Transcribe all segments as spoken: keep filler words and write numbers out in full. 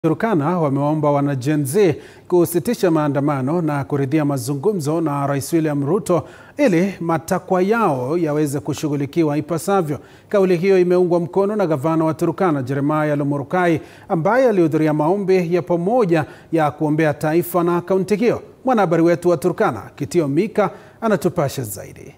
Turkana wameomba wana Gen Z kusitisha maandamano na kuridhia mazungumzo na Rais William Ruto ili matakwa yao yaweze kushughulikiwa ipasavyo. Kauli hiyo imeungwa mkono na gavana wa Turkana Jeremiah Lomurukai ambaye alihudhuria maombi ya pamoja ya kuombea taifa na kaunti hiyo. Mwanahabari wetu wa Turkana Kitio Mika anatupasha zaidi.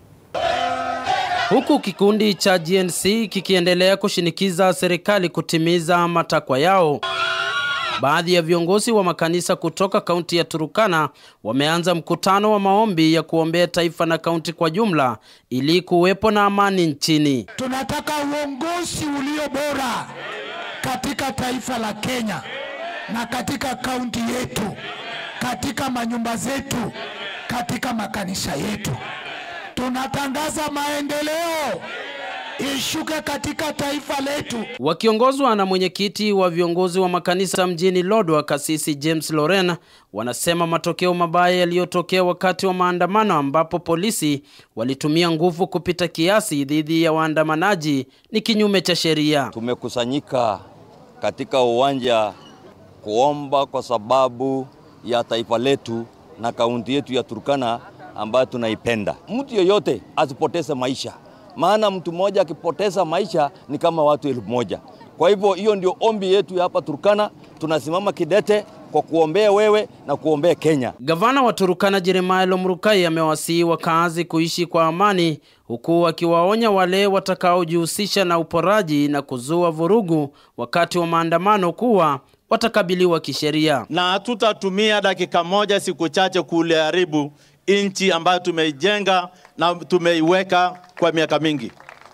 Huku kikundi cha Gen Z kikiendelea kushinikiza serikali kutimiza matakwa yao, baadhi ya viongozi wa makanisa kutoka kaunti ya Turkana wameanza mkutano wa maombi ya kuombea taifa na kaunti kwa jumla ili kuwepo na amani nchini. Tunataka uongozi ulio bora katika taifa la Kenya na katika kaunti yetu, katika manyumba zetu, katika makanisa yetu. Tunatangaza maendeleo ishuke katika taifa letu. Wakiongozwa na mwenyekiti wa viongozi wa makanisa mjini Lodwar, Kasisi James Loren, wanasema matokeo mabaya yaliyotokea wakati wa maandamano ambapo polisi walitumia nguvu kupita kiasi dhidi ya waandamanaji ni kinyume cha sheria. Tumekusanyika katika uwanja kuomba kwa sababu ya taifa letu na kaunti yetu ya Turkana ambayo tunaipenda. Mtu yoyote asipoteze maisha, maana mtu mmoja akipoteza maisha ni kama watu elfu moja. Kwa hivyo hiyo ndio ombi yetu hapa Turkana. Tunasimama kidete kwa kuombea wewe na kuombea Kenya. Gavana wa Turkana Jeremiah Lomurukai amewasihi wakazi kuishi kwa amani, huku akiwaonya wale watakaojihusisha na uporaji na kuzua vurugu wakati wa maandamano kuwa watakabiliwa kisheria. Na hatutatumia dakika moja siku chache kuliharibu nchi ambayo tumeijenga na tumeiweka kwa miaka mingi.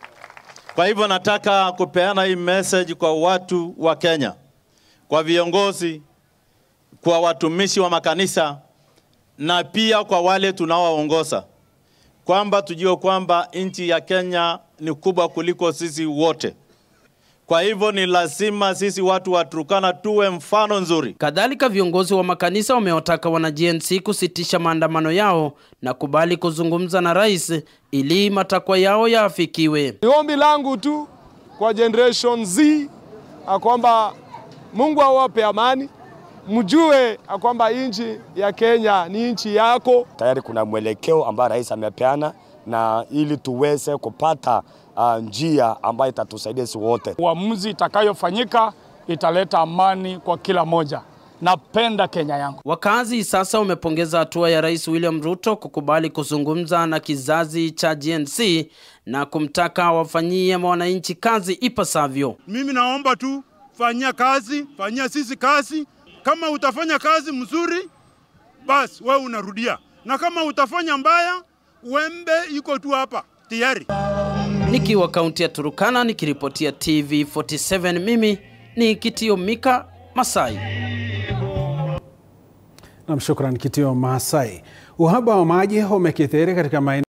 Kwa hivyo nataka kupeana hii message kwa watu wa Kenya, kwa viongozi, kwa watumishi wa makanisa na pia kwa wale tunaoongoza, kwamba tujue kwamba nchi ya Kenya ni kubwa kuliko sisi wote. Kwa hivyo ni lazima sisi watu wa Turkana tuwe mfano nzuri. Kadhalika viongozi wa makanisa wamewataka wana Gen Z kusitisha maandamano yao na kubali kuzungumza na rais ili matakwa yao yaafikiwe. Ni ombi langu tu kwa Generation Z kwamba Mungu awape amani, mjue kwamba nchi ya Kenya ni nchi yako. Tayari kuna mwelekeo ambao rais amepeana na ili tuweze kupata uh, njia ambayo itatusaidia sisi wote. Uamuzi itakayofanyika italeta amani kwa kila moja. Napenda Kenya yangu. Wakazi sasa wamepongeza hatua ya Rais William Ruto kukubali kuzungumza na kizazi cha Gen Z na kumtaka wafanyie wananchi kazi ipasavyo. Mimi naomba tu fanyia kazi, fanyia sisi kazi. Kama utafanya kazi mzuri, basi wewe unarudia. Na kama utafanya mbaya, wembe iko tu hapa tayari. Nikiwa kaunti ya Turkana nikiripotia T V forty-seven, mimi ni Kitio Mika Masai. Na mshukrani Kitio Masai. Uhaba wa maji umekithiri katika maeneo